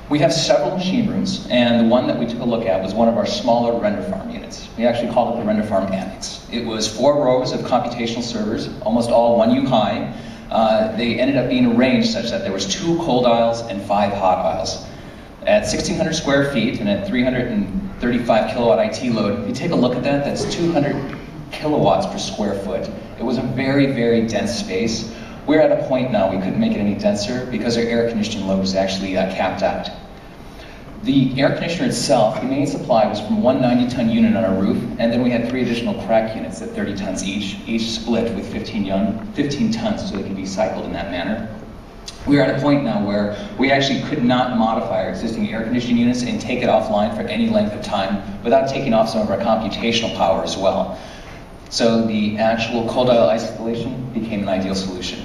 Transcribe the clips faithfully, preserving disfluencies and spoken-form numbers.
We have several machine rooms, and the one that we took a look at was one of our smaller render farm units. We actually called it the render farm annex. It was four rows of computational servers, almost all one U high. Uh, they ended up being arranged such that there was two cold aisles and five hot aisles. At sixteen hundred square feet and at three hundred thirty-five kilowatt I T load, if you take a look at that, that's two hundred kilowatts per square foot. It was a very, very dense space. We're at a point now we couldn't make it any denser because our air conditioning load was actually uh, capped out. The air conditioner itself, the main supply was from one ninety ton unit on our roof, and then we had three additional crack units at thirty tons each, each split with fifteen, young, fifteen tons so they could be cycled in that manner. We are at a point now where we actually could not modify our existing air conditioning units and take it offline for any length of time without taking off some of our computational power as well. So the actual cold aisle isolation became an ideal solution.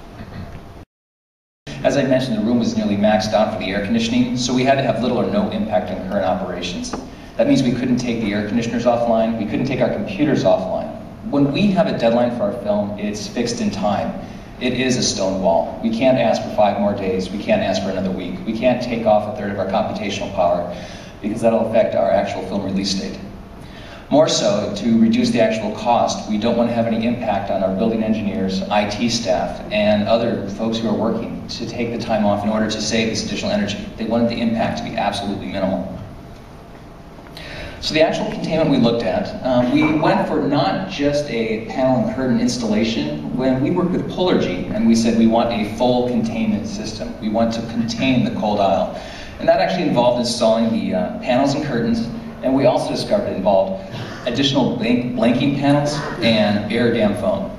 As I mentioned, the room was nearly maxed out for the air conditioning, so we had to have little or no impact on current operations. That means we couldn't take the air conditioners offline, we couldn't take our computers offline. When we have a deadline for our film, it's fixed in time. It is a stone wall. We can't ask for five more days, we can't ask for another week. We can't take off a third of our computational power because that'll affect our actual film release date. More so, to reduce the actual cost, we don't want to have any impact on our building engineers, I T staff, and other folks who are working to take the time off in order to save this additional energy. They wanted the impact to be absolutely minimal. So the actual containment we looked at, um, we went for not just a panel and curtain installation. When we worked with Polargy, and we said we want a full containment system. We want to contain the cold aisle. And that actually involved installing the uh, panels and curtains. And we also discovered it involved additional blank, blanking panels and air dam foam.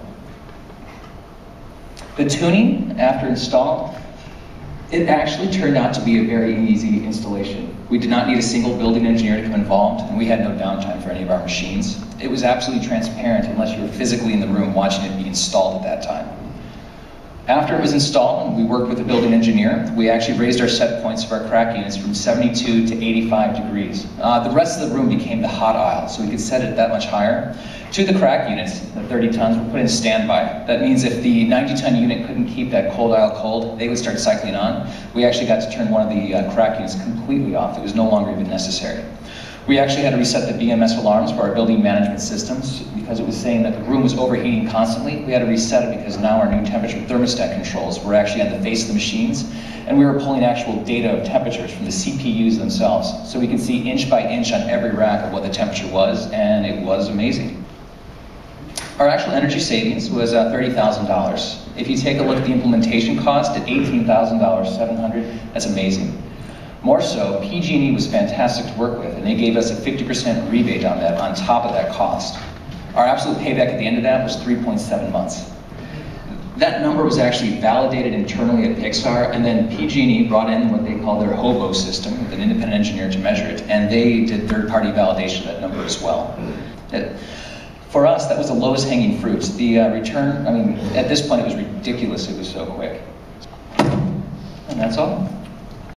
The tuning, after installed, it actually turned out to be a very easy installation. We did not need a single building engineer to come involved, and we had no downtime for any of our machines. It was absolutely transparent unless you were physically in the room watching it be installed at that time. After it was installed, and we worked with the building engineer, we actually raised our set points of our crack units from seventy-two to eighty-five degrees. Uh, the rest of the room became the hot aisle, so we could set it that much higher. Two of the crack units, the thirty tons, were put in standby. That means if the ninety ton unit couldn't keep that cold aisle cold, they would start cycling on. We actually got to turn one of the uh, crack units completely off. It was no longer even necessary. We actually had to reset the B M S alarms for our building management systems because it was saying that the room was overheating constantly. We had to reset it because now our new temperature thermostat controls were actually on the face of the machines, and we were pulling actual data of temperatures from the C P Us themselves. So we could see inch by inch on every rack of what the temperature was, and it was amazing. Our actual energy savings was uh, thirty thousand dollars. If you take a look at the implementation cost at eighteen thousand seven hundred dollars, that's amazing. More so, P G and E was fantastic to work with, and they gave us a fifty percent rebate on that, on top of that cost. Our absolute payback at the end of that was three point seven months. That number was actually validated internally at Pixar, and then P G and E brought in what they call their HOBO system, with an independent engineer to measure it, and they did third-party validation of that number as well. It, for us, that was the lowest hanging fruit. The uh, return, I mean, at this point it was ridiculous, it was so quick. And that's all.